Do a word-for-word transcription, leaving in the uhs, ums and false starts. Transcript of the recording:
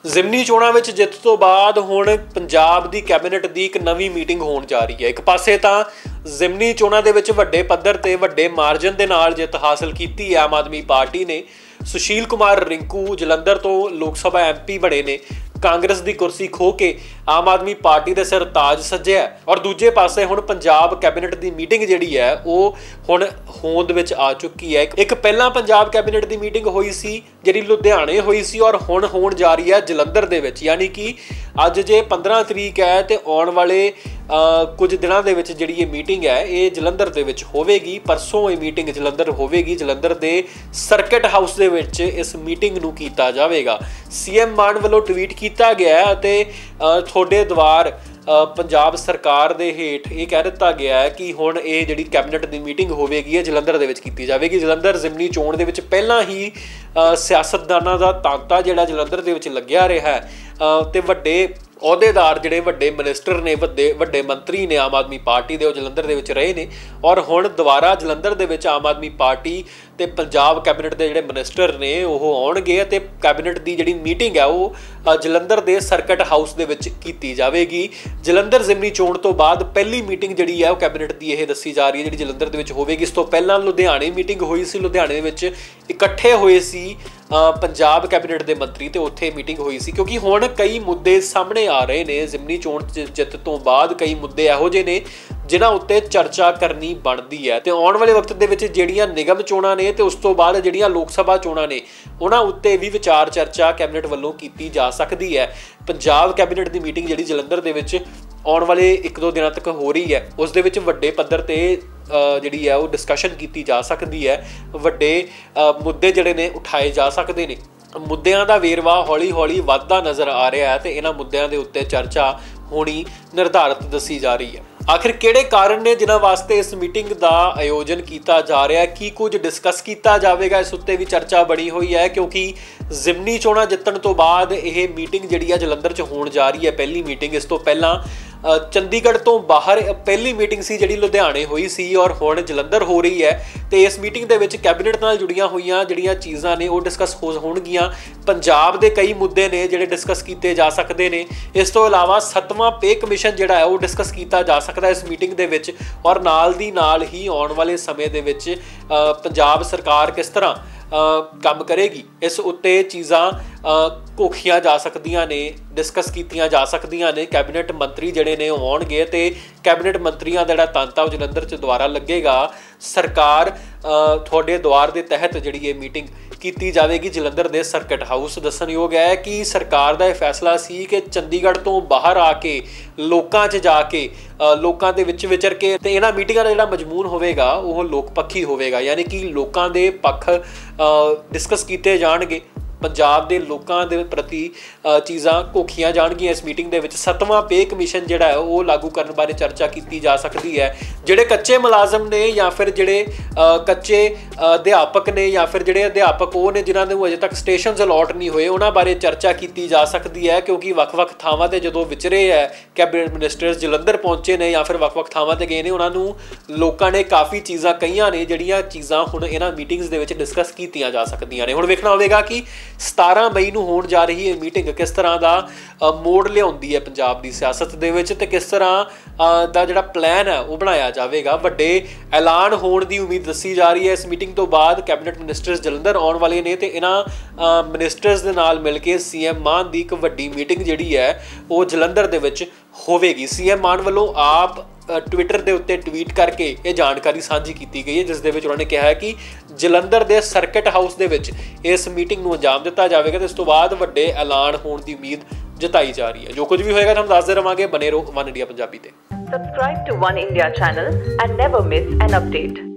ਜ਼ਿਮਨੀ ਚੋਣਾਂ ਵਿੱਚ ਜਿੱਤ ਤੋਂ ਬਾਅਦ ਹੁਣ ਪੰਜਾਬ ਦੀ ਕੈਬਨਿਟ ਦੀ ਇੱਕ ਨਵੀਂ ਮੀਟਿੰਗ ਹੋਣ ਜਾ ਰਹੀ ਹੈ। ਇੱਕ ਪਾਸੇ ਤਾਂ ਜ਼ਿਮਨੀ ਚੋਣਾਂ ਦੇ ਵਿੱਚ ਵੱਡੇ ਪੱਧਰ ਤੇ ਵੱਡੇ ਮਾਰਜਨ ਦੇ ਨਾਲ ਜਿੱਤ ਹਾਸਲ ਕੀਤੀ ਹੈ ਆਮ ਆਦਮੀ ਪਾਰਟੀ ਨੇ। ਸੁਸ਼ੀਲ ਕੁਮਾਰ ਰਿੰਕੂ ਜਲੰਧਰ ਤੋਂ ਲੋਕ ਸਭਾ ਐਮ ਪੀ ਬਣੇ ਨੇ, ਕਾਂਗਰਸ ਦੀ ਕੁਰਸੀ ਖੋ ਕੇ ਆਮ ਆਦਮੀ ਪਾਰਟੀ ਦੇ ਸਿਰ ਤਾਜ ਸੱਜਿਆ। ਔਰ ਦੂਜੇ ਪਾਸੇ ਹੁਣ ਪੰਜਾਬ ਕੈਬਨਿਟ ਦੀ ਮੀਟਿੰਗ ਜਿਹੜੀ ਹੈ ਉਹ ਹੁਣ ਹੋਂਦ ਵਿੱਚ ਆ ਚੁੱਕੀ ਹੈ। ਇੱਕ ਪਹਿਲਾਂ ਪੰਜਾਬ ਕੈਬਨਿਟ ਦੀ ਮੀਟਿੰਗ ਹੋਈ ਸੀ ਜਿਹੜੀ ਲੁਧਿਆਣੇ ਹੋਈ ਸੀ ਔਰ ਹੁਣ ਹੋਣ ਜਾ ਰਹੀ ਹੈ ਜਲੰਧਰ ਦੇ ਵਿੱਚ। ਯਾਨੀ ਕਿ ਅੱਜ ਜੇ ਪੰਦਰਾਂ ਤਰੀਕ ਹੈ ਤੇ ਆਉਣ ਵਾਲੇ ਕੁਝ ਦਿਨਾਂ ਦੇ ਵਿੱਚ ਜਿਹੜੀ ਇਹ ਮੀਟਿੰਗ ਹੈ ਇਹ ਜਲੰਧਰ ਦੇ ਵਿੱਚ ਹੋਵੇਗੀ। ਪਰਸੋਂ ਇਹ ਮੀਟਿੰਗ ਜਲੰਧਰ ਹੋਵੇਗੀ। ਜਲੰਧਰ ਦੇ ਸਰਕਟ ਹਾਊਸ ਦੇ ਵਿੱਚ ਇਸ ਮੀਟਿੰਗ ਨੂੰ ਕੀਤਾ ਜਾਵੇਗਾ। ਸੀਐਮ ਮਾਨ ਵੱਲੋਂ ਟਵੀਟ ਕੀਤਾ ਗਿਆ ਅਤੇ ਤੁਹਾਡੇ ਦੁਆਰ ਪੰਜਾਬ ਸਰਕਾਰ ਦੇ ਹੇਠ ਇਹ ਕਹਿ ਦਿੱਤਾ ਗਿਆ ਹੈ ਕਿ ਹੁਣ ਇਹ ਜਿਹੜੀ ਕੈਬਨਿਟ ਦੀ ਮੀਟਿੰਗ ਹੋਵੇਗੀ ਇਹ ਜਲੰਧਰ ਦੇ ਵਿੱਚ ਕੀਤੀ ਜਾਵੇਗੀ। ਜਲੰਧਰ ਜ਼ਿਮਨੀ ਚੋਣ ਦੇ ਵਿੱਚ ਪਹਿਲਾਂ ਹੀ ਸਿਆਸਤਦਾਨਾਂ ਦਾ ਤਾਂਤਾ ਜਿਹੜਾ ਜਲੰਧਰ ਦੇ ਵਿੱਚ ਲੱਗਿਆ ਰਿਹਾ ਹੈ ਤੇ ਵੱਡੇ ਅਹੁਦੇਦਾਰ ਜਿਹੜੇ ਵੱਡੇ ਮਿਨਿਸਟਰ ਨੇ, ਵੱਡੇ ਵੱਡੇ ਮੰਤਰੀ ਨੇ ਆਮ ਆਦਮੀ ਪਾਰਟੀ ਦੇ, ਉਹ ਜਲੰਧਰ ਦੇ ਵਿੱਚ ਰਹੇ ਨੇ। ਔਰ ਹੁਣ ਦੁਬਾਰਾ ਜਲੰਧਰ ਦੇ ਵਿੱਚ ਆਮ ਆਦਮੀ ਪਾਰਟੀ ਤੇ ਪੰਜਾਬ ਕੈਬਨਿਟ ਦੇ ਜਿਹੜੇ ਮਿਨਿਸਟਰ ਨੇ ਉਹ ਆਉਣਗੇ ਅਤੇ ਕੈਬਨਿਟ ਦੀ ਜਿਹੜੀ ਮੀਟਿੰਗ ਹੈ ਉਹ ਜਲੰਧਰ ਦੇ ਸਰਕਟ ਹਾਊਸ ਦੇ ਵਿੱਚ ਕੀਤੀ ਜਾਵੇਗੀ। ਜਲੰਧਰ ਜ਼ਿਮਨੀ ਚੋਣ ਤੋਂ ਬਾਅਦ ਪਹਿਲੀ ਮੀਟਿੰਗ ਜਿਹੜੀ ਹੈ ਉਹ ਕੈਬਨਿਟ ਦੀ ਇਹ ਦੱਸੀ ਜਾ ਰਹੀ ਹੈ ਜਿਹੜੀ ਜਲੰਧਰ ਦੇ ਵਿੱਚ ਹੋਵੇਗੀ। ਇਸ ਤੋਂ ਪਹਿਲਾਂ ਲੁਧਿਆਣੇ ਮੀਟਿੰਗ ਹੋਈ ਸੀ। ਲੁਧਿਆਣੇ ਦੇ ਵਿੱਚ ਇਕੱਠੇ ਹੋਏ ਸੀ ਪੰਜਾਬ ਕੈਬਨਿਟ ਦੇ ਮੰਤਰੀ ਤੇ ਉੱਥੇ ਮੀਟਿੰਗ ਹੋਈ ਸੀ, ਕਿਉਂਕਿ ਹੁਣ ਕਈ ਮੁੱਦੇ ਸਾਹਮਣੇ ਆ ਰਹੇ ਨੇ। ਜ਼ਿਮਨੀ ਚੋਣ ਜਿੱਤ ਤੋਂ ਬਾਅਦ ਕਈ ਮੁੱਦੇ ਇਹੋ ਜਿਹੇ ਨੇ ਜਿਨ੍ਹਾਂ ਉੱਤੇ ਚਰਚਾ ਕਰਨੀ ਬਣਦੀ ਹੈ ਤੇ ਆਉਣ ਵਾਲੇ ਵਕਤ ਦੇ ਵਿੱਚ ਜਿਹੜੀਆਂ ਨਿਗਮ ਚੋਣਾਂ ਨੇ ਤੇ ਉਸ ਤੋਂ ਬਾਅਦ ਜਿਹੜੀਆਂ ਲੋਕ ਸਭਾ ਚੋਣਾਂ ਨੇ ਉਹਨਾਂ ਉੱਤੇ ਵੀ ਵਿਚਾਰ ਚਰਚਾ ਕੈਬਨਿਟ ਵੱਲੋਂ ਕੀਤੀ ਜਾ ਸਕਦੀ ਹੈ। ਪੰਜਾਬ ਕੈਬਨਿਟ ਦੀ ਮੀਟਿੰਗ ਜਿਹੜੀ ਜਲੰਧਰ ਦੇ ਵਿੱਚ ਆਉਣ ਵਾਲੇ ਇੱਕ ਦੋ ਦਿਨਾਂ ਤੱਕ ਹੋ ਰਹੀ ਹੈ ਉਸ ਦੇ ਵਿੱਚ ਵੱਡੇ ਪੱਧਰ ਤੇ ਜਿਹੜੀ ਹੈ ਉਹ ਡਿਸਕਸ਼ਨ ਕੀਤੀ ਜਾ ਸਕਦੀ ਹੈ। ਵੱਡੇ ਮੁੱਦੇ ਜਿਹੜੇ ਨੇ ਉਠਾਏ ਜਾ ਸਕਦੇ ਨੇ। ਮੁੱਦਿਆਂ ਦਾ ਵੇਰਵਾ ਹੌਲੀ ਹੌਲੀ ਵੱਧਦਾ ਨਜ਼ਰ ਆ ਰਿਹਾ ਹੈ ਤੇ ਇਹਨਾਂ ਮੁੱਦਿਆਂ ਦੇ ਉੱਤੇ ਚਰਚਾ ਹੋਣੀ ਨਿਰਧਾਰਤ ਦੱਸੀ ਜਾ ਰਹੀ ਹੈ। ਆਖਿਰ ਕਿਹੜੇ ਕਾਰਨ ਨੇ ਜਿਨ੍ਹਾਂ ਵਾਸਤੇ ਇਸ ਮੀਟਿੰਗ ਦਾ ਆਯੋਜਨ ਕੀਤਾ ਜਾ ਰਿਹਾ ਹੈ, ਕੀ ਕੁਝ ਡਿਸਕਸ ਕੀਤਾ ਜਾਵੇਗਾ, ਇਸ ਉੱਤੇ ਵੀ ਚਰਚਾ ਬਣੀ ਹੋਈ ਹੈ। ਕਿਉਂਕਿ ਜ਼ਿਮਨੀ ਚੋਣਾਂ ਜਿੱਤਣ ਤੋਂ ਬਾਅਦ ਇਹ ਮੀਟਿੰਗ ਜਿਹੜੀ ਹੈ ਜਲੰਧਰ 'ਚ ਹੋਣ ਜਾ ਰਹੀ ਹੈ ਪਹਿਲੀ ਮੀਟਿੰਗ। ਇਸ ਤੋਂ ਪਹਿਲਾਂ ਚੰਡੀਗੜ੍ਹ ਤੋਂ ਬਾਹਰ ਪਹਿਲੀ ਮੀਟਿੰਗ ਸੀ ਜਿਹੜੀ ਲੁਧਿਆਣੇ ਹੋਈ ਸੀ ਔਰ ਹੁਣ ਜਲੰਧਰ ਹੋ ਰਹੀ ਹੈ ਤੇ ਇਸ ਮੀਟਿੰਗ ਦੇ ਵਿੱਚ ਕੈਬਨਿਟ ਨਾਲ ਜੁੜੀਆਂ ਹੋਈਆਂ ਜਿਹੜੀਆਂ ਚੀਜ਼ਾਂ ਨੇ ਉਹ ਡਿਸਕਸ ਹੋ ਹੋਣਗੀਆਂ। ਪੰਜਾਬ ਦੇ ਕਈ ਮੁੱਦੇ ਨੇ ਜਿਹੜੇ ਡਿਸਕਸ ਕੀਤੇ ਜਾ ਸਕਦੇ ਨੇ। ਇਸ ਤੋਂ ਇਲਾਵਾ ਸੱਤਵਾਂ ਪੇ ਕਮਿਸ਼ਨ ਜਿਹੜਾ ਹੈ ਉਹ ਡਿਸਕਸ ਕੀਤਾ ਜਾ ਸਕਦਾ ਇਸ ਮੀਟਿੰਗ ਦੇ ਵਿੱਚ। ਔਰ ਨਾਲ ਦੀ ਨਾਲ ਹੀ ਆਉਣ ਵਾਲੇ ਸਮੇਂ ਦੇ ਵਿੱਚ ਪੰਜਾਬ ਸਰਕਾਰ ਕਿਸ ਤਰ੍ਹਾਂ ਕੰਮ ਕਰੇਗੀ ਇਸ ਉੱਤੇ ਚੀਜ਼ਾਂ ਘੋਖੀਆਂ ਜਾ ਸਕਦੀਆਂ ਨੇ, ਡਿਸਕਸ ਕੀਤੀਆਂ ਜਾ ਸਕਦੀਆਂ ਨੇ। ਕੈਬਨਿਟ ਮੰਤਰੀ ਜਿਹੜੇ ਨੇ ਉਹ ਆਉਣਗੇ ਤੇ ਕੈਬਨਿਟ ਮੰਤਰੀਆਂ ਦਾ ਜਿਹੜਾ ਤਾਂਤਾ ਉਹ ਜਲੰਧਰ 'ਚ ਦੁਆਰਾ ਲੱਗੇਗਾ। ਸਰਕਾਰ ਤੁਹਾਡੇ ਦੁਆਰ ਦੇ ਤਹਿਤ ਜਿਹੜੀ ਇਹ ਮੀਟਿੰਗ ਕੀਤੀ ਜਾਵੇਗੀ ਜਲੰਧਰ ਦੇ ਸਰਕਟ ਹਾਊਸ। ਦੱਸਣਯੋਗ ਹੈ ਕਿ ਸਰਕਾਰ ਦਾ ਇਹ ਫੈਸਲਾ ਸੀ ਕਿ ਚੰਡੀਗੜ੍ਹ ਤੋਂ ਬਾਹਰ ਆ ਕੇ ਲੋਕਾਂ 'ਚ ਜਾ ਕੇ ਲੋਕਾਂ ਦੇ ਵਿੱਚ ਵਿਚਰ ਕੇ ਤੇ ਇਹਨਾਂ ਮੀਟਿੰਗਾਂ ਦਾ ਜਿਹੜਾ ਮਜ਼ਮੂਨ ਹੋਵੇਗਾ ਉਹ ਲੋਕ ਪੱਖੀ ਹੋਵੇਗਾ। ਯਾਨੀ ਕਿ ਲੋਕਾਂ ਦੇ ਪੱਖ ਡਿਸਕਸ ਕੀਤੇ ਜਾਣਗੇ, ਪੰਜਾਬ ਦੇ ਲੋਕਾਂ ਦੇ ਪ੍ਰਤੀ ਚੀਜ਼ਾਂ ਘੋਖੀਆਂ ਜਾਣਗੀਆਂ ਇਸ ਮੀਟਿੰਗ ਦੇ ਵਿੱਚ। ਸੱਤਵਾਂ ਪੇ ਕਮਿਸ਼ਨ ਜਿਹੜਾ ਹੈ ਉਹ ਲਾਗੂ ਕਰਨ ਬਾਰੇ ਚਰਚਾ ਕੀਤੀ ਜਾ ਸਕਦੀ ਹੈ। ਜਿਹੜੇ ਕੱਚੇ ਮੁਲਾਜ਼ਮ ਨੇ ਜਾਂ ਫਿਰ ਜਿਹੜੇ ਕੱਚੇ ਅਧਿਆਪਕ ਨੇ ਜਾਂ ਫਿਰ ਜਿਹੜੇ ਅਧਿਆਪਕ ਉਹ ਨੇ ਜਿਨ੍ਹਾਂ ਨੂੰ ਅਜੇ ਤੱਕ ਸਟੇਸ਼ਨਸ ਅਲਾਟ ਨਹੀਂ ਹੋਏ ਉਹਨਾਂ ਬਾਰੇ ਚਰਚਾ ਕੀਤੀ ਜਾ ਸਕਦੀ ਹੈ। ਕਿਉਂਕਿ ਵੱਖ-ਵੱਖ ਥਾਵਾਂ 'ਤੇ ਜਦੋਂ ਵਿਚਰੇ ਹੈ ਕੈਬਨਿਟ ਮਿਨਿਸਟਰਸ ਜਲੰਧਰ ਪਹੁੰਚੇ ਨੇ ਜਾਂ ਫਿਰ ਵੱਖ-ਵੱਖ ਥਾਵਾਂ 'ਤੇ ਗਏ ਨੇ, ਉਹਨਾਂ ਨੂੰ ਲੋਕਾਂ ਨੇ ਕਾਫੀ ਚੀਜ਼ਾਂ ਕਹੀਆਂ ਨੇ ਜਿਹੜੀਆਂ ਚੀਜ਼ਾਂ ਹੁਣ ਇਹਨਾਂ ਮੀਟਿੰਗਸ ਦੇ ਵਿੱਚ ਡਿਸਕਸ ਕੀਤੀਆਂ ਜਾ ਸਕਦੀਆਂ ਨੇ। ਹੁਣ ਵੇਖਣਾ ਹੋਵੇਗਾ ਕਿ ਸਤਾਰਾਂ ਮਈ ਨੂੰ ਹੋਣ ਜਾ ਰਹੀ ਇਹ ਮੀਟਿੰਗ ਕਿਸ ਤਰ੍ਹਾਂ ਦਾ ਮੋੜ ਲਿਆਉਂਦੀ ਹੈ ਪੰਜਾਬ ਦੀ ਸਿਆਸਤ ਦੇ ਵਿੱਚ ਤੇ ਕਿਸ ਤਰ੍ਹਾਂ ਦਾ ਜਿਹੜਾ ਪਲਾਨ ਹੈ ਉਹ ਬਣਾਇਆ ਜਾਵੇਗਾ। ਵੱਡੇ ਐਲਾਨ ਹੋਣ ਦੀ ਉਮੀਦ ਦੱਸੀ ਜਾ ਰਹੀ ਹੈ ਇਸ ਮੀਟਿੰਗ ਤੋਂ ਬਾਅਦ। ਕੈਬਨਿਟ ਮਿਨਿਸਟਰਸ ਜਲੰਧਰ ਆਉਣ ਵਾਲੇ ਨੇ ਤੇ ਇਹਨਾਂ ਮਿਨਿਸਟਰਸ ਦੇ ਨਾਲ ਮਿਲ ਕੇ ਸੀਐਮ ਮਾਨ ਦੀ ਇੱਕ ਵੱਡੀ ਮੀਟਿੰਗ ਜਿਹੜੀ ਹੈ ਉਹ ਜਲੰਧਰ ਦੇ ਵਿੱਚ ਹੋਵੇਗੀ। ਸੀਐਮ ਮਾਨ ਵੱਲੋਂ ਆਪ ਟਵਿੱਟਰ ਦੇ ਉੱਤੇ ਟਵੀਟ ਕਰਕੇ ਇਹ ਜਾਣਕਾਰੀ ਸਾਂਝੀ ਕੀਤੀ ਗਈ ਹੈ ਜਿਸ ਦੇ ਵਿੱਚ ਉਹਨਾਂ ਨੇ ਕਿਹਾ ਹੈ ਕਿ ਜਲੰਧਰ ਦੇ ਸਰਕਟ ਹਾਊਸ ਦੇ ਵਿੱਚ ਇਸ ਮੀਟਿੰਗ ਨੂੰ ਅੰਜਾਮ ਦਿੱਤਾ ਜਾਵੇਗਾ ਤੇ ਇਸ ਤੋਂ ਬਾਅਦ ਵੱਡੇ ਐਲਾਨ ਹੋਣ ਦੀ ਉਮੀਦ ਜਤਾਈ ਜਾ ਰਹੀ ਹੈ। ਜੋ ਕੁਝ ਵੀ ਹੋਏਗਾ ਤੁਹਾਨੂੰ ਦੱਸਦੇ ਰਵਾਂਗੇ। ਬਨੇ ਰਹੋ ਵਨ ਇੰਡੀਆ ਪੰਜਾਬੀ ਤੇ। Subscribe to One India channel and never miss an update.